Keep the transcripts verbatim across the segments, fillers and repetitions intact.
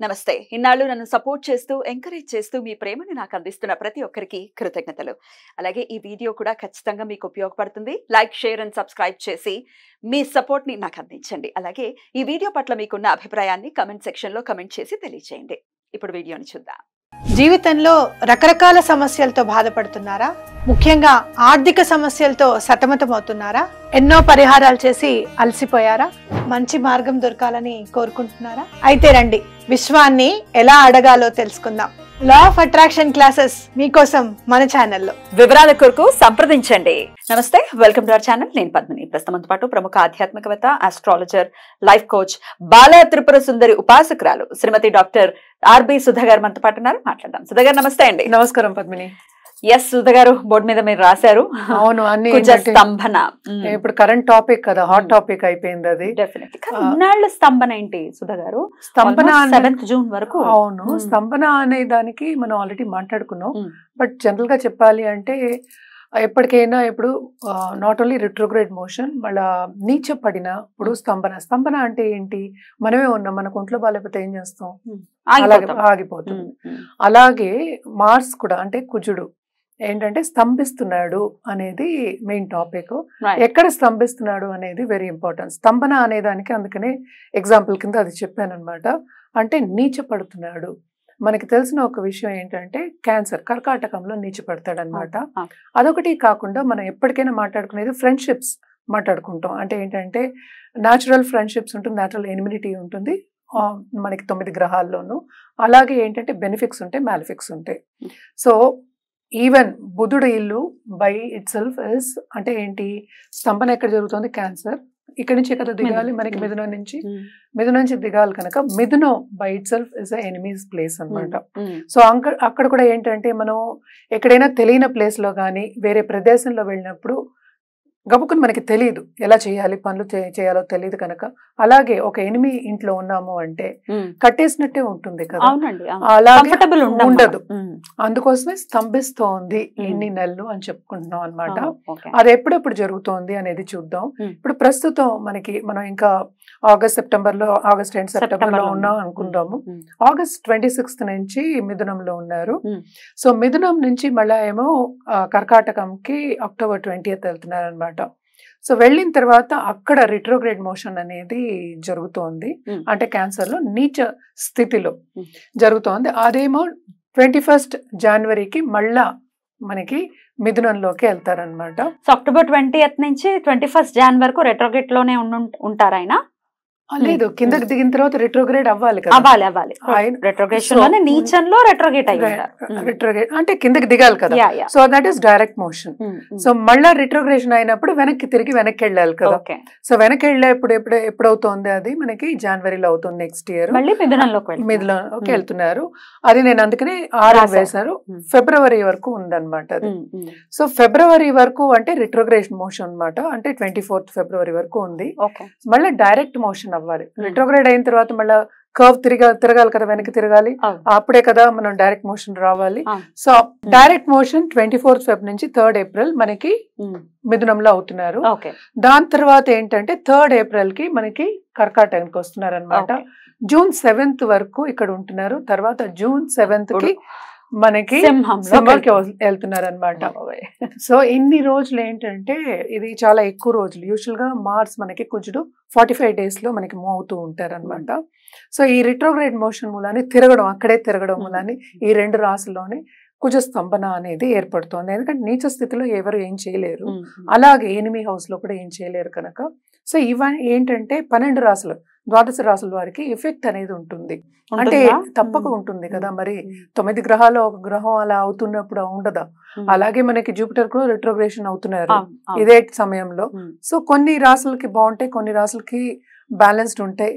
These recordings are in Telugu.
నమస్తే. ఇన్నాళ్ళు నన్ను సపోర్ట్ చేస్తూ, ఎంకరేజ్ చేస్తూ మీ ప్రేమని నాకు అందిస్తున్న ప్రతి ఒక్కరికి కృతజ్ఞతలు. అలాగే ఈ వీడియో కూడా ఖచ్చితంగా మీకు ఉపయోగపడుతుంది. లైక్, షేర్ అండ్ సబ్స్క్రైబ్ చేసి మీ సపోర్ట్‌ని నాకు అందించండి. అలాగే ఈ వీడియో పట్ల మీకున్న అభిప్రాయాన్ని కామెంట్ సెక్షన్‌లో కామెంట్ చేసి తెలియజేయండి. ఇప్పుడు వీడియోని చూద్దాం. జీవితంలో రకరకాల సమస్యలతో బాధపడుతున్నారా? ముఖ్యంగా ఆర్థిక సమస్యలతో సతమతమవుతున్నారా? ఎన్నో పరిహారాలు చేసి అలసిపోయారా? మంచి మార్గం దొరకాలని కోరుకుంటున్నారా? అయితే రండి, విశ్వాన్ని ఎలా అడగాలో తెలుసుకుందాం. లా ఆఫ్ అట్రాక్షన్ క్లాసెస్ మీకోసం మన ఛానల్లో. వివరాల కొరకు సంప్రదించండి. నమస్తే, వెల్కమ్ టు అవర్ ఛానల్. నేను పద్మిని. ప్రస్తుతంతో పాటు ప్రముఖ ఆధ్యాత్మికవేత్త, astrologer, life coach, Bala Tripura Sundari ఉపాసకురాలు శ్రీమతి డాక్టర్ ఆర్బి సుధా గారు మనతో పాటు ఉన్నారు. మాట్లాడదాం. సుధా గారు నమస్తే అండి. నమస్కారం పద్మిని. ఎస్ సుధా గారు, బోర్డు మీద మీరు రాశారు. అవును, అన్ని స్తంభన ఇప్పుడు కరెంట్ టాపిక్ కదా, హాట్ టాపిక్ అయిపోయింది అది. డెఫినెట్లీ. ఇన్నాళ్ళ స్తంభన ఏంటి సుధా గారు? స్తంభన సెవెంత్ జూన్ వరకు. అవును, స్తంభన అనే దానికి మనం ఆల్రెడీ మాట్లాడుకున్నాం. బట్ జనరల్ గా చెప్పాలి అంటే ఎప్పటికైనా ఇప్పుడు నాట్ ఓన్లీ రిట్రోగ్రేడ్ మోషన్, మళ్ళా నీచ పడిన ఇప్పుడు స్తంభన. స్తంభన అంటే ఏంటి? మనమే ఉన్నాం, మనకు ఒంట్లో బాగాలేకపోతే ఏం చేస్తాం? అలాగే ఆగిపోతుంది. అలాగే మార్స్ కూడా, అంటే కుజుడు ఏంటంటే స్తంభిస్తున్నాడు అనేది మెయిన్ టాపిక్. ఎక్కడ స్తంభిస్తున్నాడు అనేది వెరీ ఇంపార్టెంట్. స్తంభన అనే దానికి అందుకనే ఎగ్జాంపుల్ కింద అది చెప్పాను అనమాట. అంటే నీచ పడుతున్నాడు. మనకి తెలిసిన ఒక విషయం ఏంటంటే క్యాన్సర్ కర్కాటకంలో నీచపడతాడు అనమాట. అదొకటి కాకుండా మనం ఎప్పటికైనా మాట్లాడుకునేది ఫ్రెండ్షిప్స్ మాట్లాడుకుంటాం. అంటే ఏంటంటే న్యాచురల్ ఫ్రెండ్షిప్స్ ఉంటుంది, న్యాచురల్ ఎనిమినిటీ ఉంటుంది మనకి తొమ్మిది గ్రహాల్లోనూ. అలాగే ఏంటంటే బెనిఫిక్స్ ఉంటాయి, మ్యాలిఫిక్స్ ఉంటాయి. సో ఈవెన్ బుధుడు ఇల్లు బై ఇట్ సెల్ఫ్ ఇస్ అంటే ఏంటి? స్తంభన ఎక్కడ జరుగుతుంది? క్యాన్సర్. ఇక్కడ నుంచి ఎక్కడ దిగాలి? మనకి మిథునం నుంచి. మిథునం నుంచి దిగాలి కనుక మిథునం by itself is enemies place అనమాట. సో అక్కడ అక్కడ కూడా ఏంటంటే మనం ఎక్కడైనా తెలియని ప్లేస్ లో కానీ వేరే ప్రదేశంలో వెళ్ళినప్పుడు గబుకుని మనకి తెలియదు ఎలా చేయాలి, పనులు చేయాలో తెలియదు కనుక. అలాగే ఒక ఎనిమి ఇంట్లో ఉన్నాము అంటే కట్టేసినట్టే ఉంటుంది కదా, అలాగే ఉండదు. అందుకోసమే స్తంభిస్తోంది ఎన్ని నెలలు అని చెప్పుకుంటున్నాం అనమాట. అది ఎప్పుడెప్పుడు జరుగుతోంది అనేది చూద్దాం. ఇప్పుడు ప్రస్తుతం మనకి మనం ఇంకా ఆగస్ట్ సెప్టెంబర్ లో ఆగస్ట్ అండ్ సెప్టెంబర్ లో ఉన్నాం అనుకుందాము. ఆగస్ట్ ట్వంటీ సిక్స్త్ నుంచి మిథునంలో ఉన్నారు. సో మిథునం నుంచి మళ్ళా ఏమో కర్కాటకంకి అక్టోబర్ ట్వంటీయత్ వెళ్తున్నారు అనమాట. సో వెళ్ళిన తర్వాత అక్కడ రిట్రోగ్రేడ్ మోషన్ అనేది జరుగుతోంది. అంటే క్యాన్సర్ లో నీచ స్థితిలో జరుగుతోంది. అదేమో ట్వంటీ ఫస్ట్ జనవరికి మళ్ళా మనకి మిథునంలోకి వెళ్తారనమాట. సో అక్టోబర్ ట్వంటీయత్ నుంచి ట్వంటీ ఫస్ట్ జాన్ వరకు రెట్రోగ్రేడ్ లోనే ఉంటారు ఆయన. లేదు, కిందకి దిగిన తర్వాత రెట్రోగ్రేడ్ అవ్వాలి కదా. అవ్వాలి అవ్వాలి రెట్రోగ్రేషన్ నీచంలో రెట్రోగ్రేడ్ రెట్రోగ్రేడ్ అంటే కిందకి దిగాలి కదా. So that is direct motion. So మళ్ళా రెట్రోగ్రేషన్ అయినప్పుడు వెనక్కి తిరిగి వెనక్కి వెళ్ళాలి కదా. సో వెనక్కి వెళ్ళే ఎప్పుడు ఎప్పుడు ఎప్పుడవుతోంది? అది మనకి జనవరిలో అవుతుంది నెక్స్ట్ ఇయర్. మిథునంలోకి వెళ్తున్నారు. అది నేను అందుకనే ఆరు వేశారు. ఫిబ్రవరి వరకు ఉందన్నమాట అది. సో ఫిబ్రవరి వరకు అంటే రిట్రోగ్రేషన్ మోషన్ అనమాట. అంటే ట్వంటీ ఫోర్త్ ఫిబ్రవరి వరకు ఉంది. మళ్ళీ డైరెక్ట్ మోషన్ అవ్వాలి. రిట్రోగ్రేడ్ అయిన తర్వాత మళ్ళీ కర్వ్ తిరగా తిరగాలి కదా, వెనక్కి తిరగాలి. అప్పుడే కదా మనం డైరెక్ట్ మోషన్ రావాలి. So direct motion twenty fourth Feb నుంచి థర్డ్ ఏప్రిల్ మనకి మిథునంలో అవుతున్నారు. దాని తర్వాత ఏంటంటే థర్డ్ ఏప్రిల్ కి మనకి కర్కాటకానికి వస్తున్నారు అనమాట. జూన్ సెవెంత్ వరకు ఇక్కడ ఉంటున్నారు. తర్వాత జూన్ సెవెంత్ కి మనకి సింహంకి వెళ్తున్నారు అనమాట. సో ఇన్ని రోజులు ఏంటంటే ఇది చాలా ఎక్కువ రోజులు. యూజువల్ గా మార్స్ మనకి కుజుడు ఫార్టీ ఫైవ్ డేస్ లో మనకి మూవ్ అవుతూ ఉంటారు అనమాట. సో ఈ రిట్రోగ్రేడ్ మోషన్ మూలాన్ని తిరగడం, అక్కడే తిరగడం మూలాన్ని ఈ రెండు రాశుల్లోనే కుజ స్తంభన అనేది ఏర్పడుతోంది. ఎందుకంటే నీచ స్థితిలో ఎవరు ఏం చేయలేరు, అలాగే ఎనిమి హౌస్ లో కూడా ఏం చేయలేరు కనుక. సో ఇవన్నీ ఏంటంటే పన్నెండు రాశులు, ద్వాదశ రాశుల వారికి ఎఫెక్ట్ అనేది ఉంటుంది. అంటే తప్పక ఉంటుంది కదా. మరి తొమ్మిది గ్రహాలు ఒక గ్రహం అలా అవుతున్నప్పుడు ఉండదా? అలాగే మనకి జూపిటర్ కూడా రిట్రోగ్రేషన్ అవుతున్నారు ఇదే సమయంలో. సో కొన్ని రాశులకి బాగుంటాయి, కొన్ని రాశులకి బ్యాలెన్స్డ్ ఉంటాయి,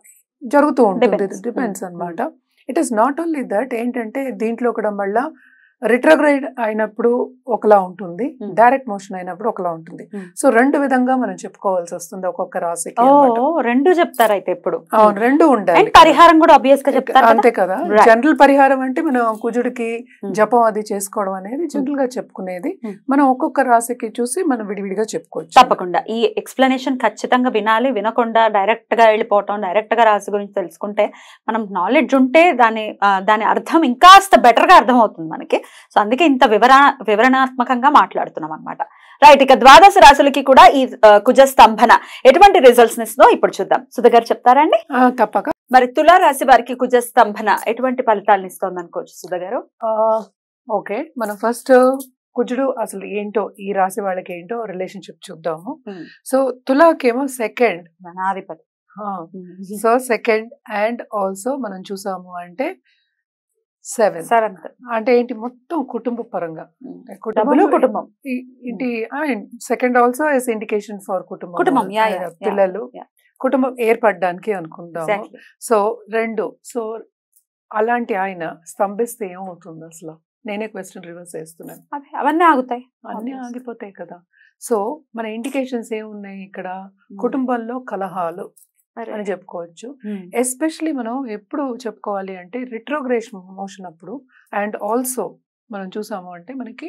జరుగుతూ ఉంటుంది. డిపెండ్స్ అనమాట. It is not only that. ఏంటంటే దీంట్లో కూడా మళ్ళా రిట్రోగ్రేడ్ అయినప్పుడు ఒకలా ఉంటుంది, Hmm. డైరెక్ట్ మోషన్ అయినప్పుడు ఒకలా ఉంటుంది. Hmm. సో రెండు విధంగా మనం చెప్పుకోవాల్సి వస్తుంది ఒక్కొక్క రాశికి ఓ అన్నమాట. రెండు చెప్తారు అయితే ఇప్పుడు. అవును, రెండు ఉండాలి అండ్ కదా. పరిహారం కూడా ఆబ్వియస్ గా చెప్తారు కదా. అంతే కదా. Right. జనరల్ పరిహారం అంటే మనం కుజుడికి Hmm. జపం అది చేసుకోవడం అనేది జనరల్ గా చెప్పుకునేది. Hmm. మనం ఒక్కొక్క రాశికి చూసి మనం విడివిడిగా చెప్పుకోవచ్చు. తప్పకుండా ఈ ఎక్స్ప్లెనేషన్ ఖచ్చితంగా వినాలి. వినకుండా డైరెక్ట్ గా వెళ్ళిపోవటం, డైరెక్ట్ గా రాశి గురించి తెలుసుకుంటే మనం నాలెడ్జ్ ఉంటే దాని ఆ, దాని అర్థం ఇంకాస్త బెటర్ గా అర్థం అవుతుంది మనకి. సో అందుకే ఇంత వివర వివరణాత్మకంగా మాట్లాడుతున్నాం అనమాట. రైట్, ఇక ద్వాదశ రాశులకి కూడా ఈ ఆ, కుజ స్తంభన ఎటువంటి రిజల్ట్స్ ఇస్తుందో ఇప్పుడు చూద్దాం. సుధా గారు చెప్తారా అండి? ఆ, తప్పక. మరి తులా రాశి వారికి కుజ స్తంభన ఎటువంటి ఫలితాలను ఇస్తోంది అనుకోవచ్చు సుధా గారు? ఆ, ఓకే, మనం ఫస్ట్ కుజుడు అసలు ఏంటో, ఈ రాశి వాళ్ళకి ఏంటో రిలేషన్షిప్ చూద్దాము. Hmm. సో తులాకేమో సెకండ్, ధనాధిపతి. సో సెకండ్ అండ్ ఆల్సో మనం చూసాము అంటే సెవెన్, సెవెంత్ అంటే ఏంటి మొత్తం కుటుంబ పరంగా డబ్బులు కుటుంబం. ఈ- ఇంటి second also is indication for కుటుంబం, కుటుంబం, yeah, yeah, yeah, పిల్లలు, yeah. కుటుంబం ఏర్పడడానికి అనుకుందాము. Exactly. సో రెండు, సో అలాంటి ఆయన స్తంభిస్తే ఏమవుతుంది అసలు? నేనే క్వశ్చన్ రివర్స్ చేస్తున్నాను. అవి- అవన్నీ ఆగుతాయి. అన్ని Obvious. ఆగిపోతాయి కదా. సో మన ఇండికేషన్స్ ఏమున్నాయి ఇక్కడ? కుటుంబంలో కలహాలు అని చెప్పుకోవచ్చు. Hmm. ఎస్పెషలీ మనం ఎప్పుడు చెప్పుకోవాలి అంటే రిట్రోగ్రేషన్ మోషన్ అప్పుడు, అండ్ ఆల్సో మనం చూసాము అంటే మనకి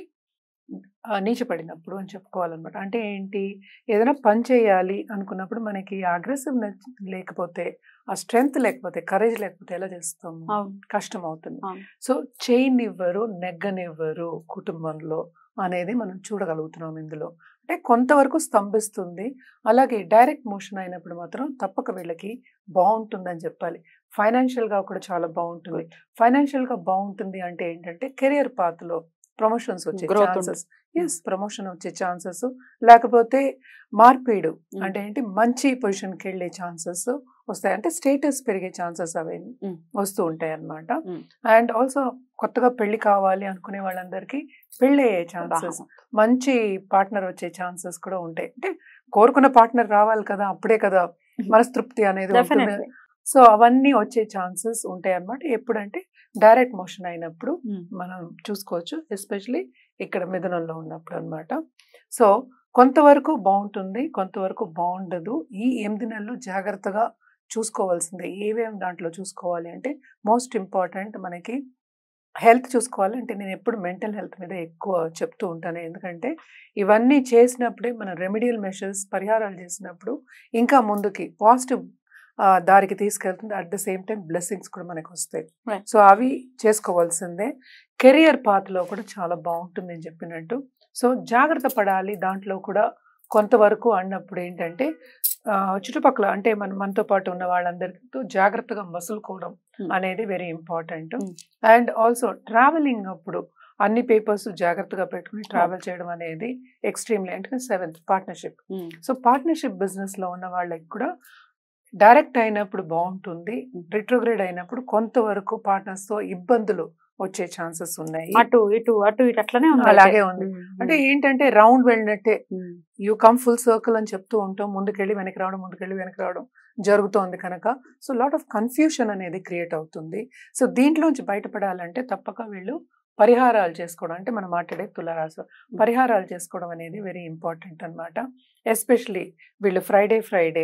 ఆ, నీచపడినప్పుడు అని చెప్పుకోవాలన్నమాట. అంటే ఏంటి, ఏదైనా పని చేయాలి అనుకున్నప్పుడు మనకి అగ్రెసివ్నెస్ లేకపోతే, ఆ స్ట్రెంగ్త్ లేకపోతే, కరేజ్ లేకపోతే ఎలా చేస్తాము? అవును. కష్టం అవుతుంది. అవును. సో చేయనివ్వరు, నెగ్గనివ్వరు కుటుంబంలో అనేది మనం చూడగలుగుతున్నాం ఇందులో. అంటే కొంతవరకు స్తంభిస్తుంది. అలాగే డైరెక్ట్ మోషన్ అయినప్పుడు మాత్రం తప్పక వీళ్ళకి బాగుంటుందని చెప్పాలి. ఫైనాన్షియల్ గా కూడా చాలా బాగుంటుంది. ఫైనాన్షియల్ గా బాగుంటుంది అంటే ఏంటంటే కెరియర్ పాత్ లో ప్రమోషన్స్ వచ్చే Growth ఛాన్సెస్, ఎస్ ప్రమోషన్ వచ్చే ఛాన్సెస్, లేకపోతే మార్పిడు Mm. అంటే ఏంటి మంచి పొజిషన్కి వెళ్ళే ఛాన్సెస్ వస్తాయి. అంటే స్టేటస్ పెరిగే ఛాన్సెస్ అవి Mm. వస్తూ ఉంటాయి అన్నమాట. Mm. అండ్ ఆల్సో కొత్తగా పెళ్లి కావాలి అనుకునే వాళ్ళందరికీ పెళ్లి అయ్యే ఛాన్సెస్, మంచి పార్ట్నర్ వచ్చే ఛాన్సెస్ కూడా ఉంటాయి. అంటే కోరుకున్న పార్ట్నర్ రావాలి కదా, అప్పుడే కదా మనస్తృప్తి అనేది ఉంటుంది. Definitely. సో అవన్నీ వచ్చే ఛాన్సెస్ ఉంటాయి అన్నమాట. ఎప్పుడంటే డైరెక్ట్ మోషన్ అయినప్పుడు Mm. మనం చూసుకోవచ్చు, ఎస్పెషలీ ఇక్కడ మిథునంలో ఉన్నప్పుడు అన్నమాట. సో కొంతవరకు బాగుంటుంది, కొంతవరకు బాగుండదు. ఈ ఎనిమిది నెలలు జాగ్రత్తగా చూసుకోవాల్సిందే. ఏవేం దాంట్లో చూసుకోవాలి అంటే మోస్ట్ ఇంపార్టెంట్ మనకి హెల్త్ చూసుకోవాలి. అంటే నేను ఎప్పుడు మెంటల్ హెల్త్ మీద ఎక్కువ చెప్తూ ఉంటాను. ఎందుకంటే ఇవన్నీ చేసినప్పుడే మనం రెమెడియల్ మెషర్స్, పరిహారాలు చేసినప్పుడు ఇంకా ముందుకి పాజిటివ్ దారికి తీసుకెళ్తుంది. At the same time blessings కూడా మనకు వస్తాయి. Right. సో అవి చేసుకోవాల్సిందే. కెరియర్ పాత్లో కూడా చాలా బాగుంటుంది నేను చెప్పినట్టు. సో జాగ్రత్త పడాలి దాంట్లో కూడా కొంతవరకు అన్నప్పుడు ఏంటంటే ఆ, చుట్టుపక్కల అంటే మన మనతో పాటు ఉన్న వాళ్ళందరితో జాగ్రత్తగా మసులుకోవడం Hmm. అనేది very important. Hmm. And also travelling అప్పుడు అన్ని పేపర్స్ జాగ్రత్తగా పెట్టుకుని ట్రావెల్ చేయడం అనేది ఎక్స్ట్రీమ్లీ, అంటే seventh partnership. Mm. So partnership business లో ఉన్న వాళ్ళకి కూడా డైరెక్ట్ అయినప్పుడు బాగుంటుంది, రిట్రోగ్రేడ్ అయినప్పుడు కొంతవరకు పార్ట్నర్స్ తో ఇబ్బందులు వచ్చే ఛాన్సెస్ ఉన్నాయి. అటు ఇటు అటు ఇటు అట్లనే ఉంది. అలాగే ఉంది. అంటే ఏంటంటే రౌండ్ వెళ్ళినట్టే, Mm. You come full circle అని చెప్తూ ఉంటాం. ముందుకెళ్ళి వెనక్కి రావడం, ముందుకెళ్ళి వెనక్కి రావడం జరుగుతోంది కనుక సో లాట్ ఆఫ్ కన్ఫ్యూషన్ అనేది క్రియేట్ అవుతుంది. సో దీంట్లోంచి బయటపడాలంటే తప్పక వీళ్ళు పరిహారాలు చేసుకోవడం, అంటే మనం మాట్లాడే తులారాశి పరిహారాలు చేసుకోవడం అనేది వెరీ ఇంపార్టెంట్ అన్నమాట. ఎస్పెషలీ వీళ్ళు ఫ్రైడే ఫ్రైడే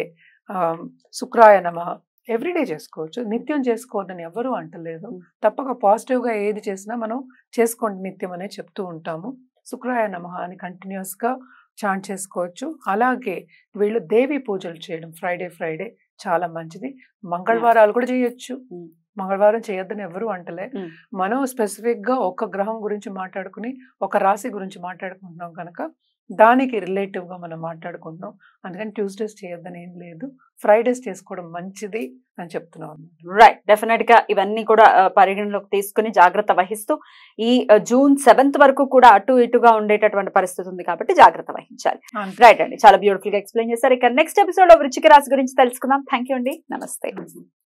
శుక్రాయ నమః ఎవ్రీడే చేసుకోవచ్చు, నిత్యం చేసుకోవద్దని ఎవరు అంటలేదు. Mm. తప్పక పాజిటివ్ గా ఏది చేసినా మనం చేసుకోండి నిత్యం అనే చెప్తూ ఉంటాము. శుక్రాయ నమః అని కంటిన్యూస్ గా చాంట్ చేసుకోవచ్చు. అలాగే వీళ్ళు దేవి పూజలు చేయడం ఫ్రైడే ఫ్రైడే చాలా మంచిది. మంగళవారాలు కూడా చేయొచ్చు. Mm. మంగళవారం చేయొద్దని ఎవరు అంటలే. Mm. మనం స్పెసిఫిక్ గా ఒక గ్రహం గురించి మాట్లాడుకుని ఒక రాశి గురించి మాట్లాడుకుంటున్నాం కనుక దానికి రిలేటివ్ గా మనం మాట్లాడుకుంటున్నాం. అందుకని ట్యూస్డేస్ చేయొద్దని ఏం లేదు, ఫ్రైడేస్ చేసుకోవడం మంచిది అని చెప్తున్నాం. రైట్, డెఫినెట్ గా ఇవన్నీ కూడా ఆ, పరిగణలోకి తీసుకుని జాగ్రత్త వహిస్తూ ఈ ఆ, జూన్ సెవెంత్ వరకు కూడా అటు ఇటుగా ఉండేటటువంటి పరిస్థితి ఉంది కాబట్టి జాగ్రత్త వహించాలి. అంతే. రైట్ అండి, చాలా బ్యూటిఫుల్ గా ఎక్స్ప్లెయిన్ చేశారు. ఇక నెక్స్ట్ ఎపిసోడ్ లో వృశ్చిక రాశి గురించి తెలుసుకుందాం. థ్యాంక్ యూ అండి, నమస్తే.